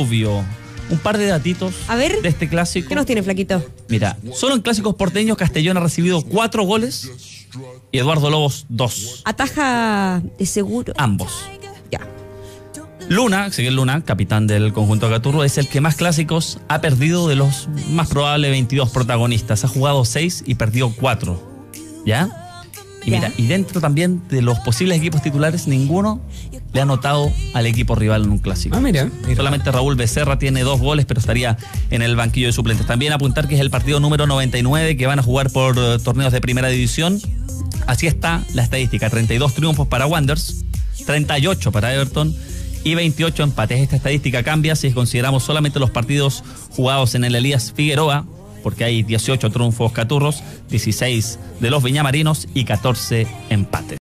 obvio. Un par de datitos A ver, de este clásico. ¿qué nos tiene, flaquito? Mira, solo en clásicos porteños Castellón ha recibido 4 goles y Eduardo Lobos 2. Ataja de seguro. Ambos. Ya. Luna, Ezequiel Luna, capitán del conjunto Caturro, es el que más clásicos ha perdido de los más probables 22 protagonistas. Ha jugado 6 y perdió 4. ¿Ya? Y Ya. mira, y dentro también de los posibles equipos titulares, ninguno le ha anotado al equipo rival en un clásico. Ah, mira. Solamente Raúl Becerra tiene 2 goles, pero estaría en el banquillo de suplentes. También apuntar que es el partido número 99 que van a jugar por torneos de primera división. Así está la estadística: 32 triunfos para Wanderers, 38 para Everton y 28 empates. Esta estadística cambia si consideramos solamente los partidos jugados en el Elías Figueroa, porque hay 18 triunfos caturros, 16 de los viñamarinos y 14 empates.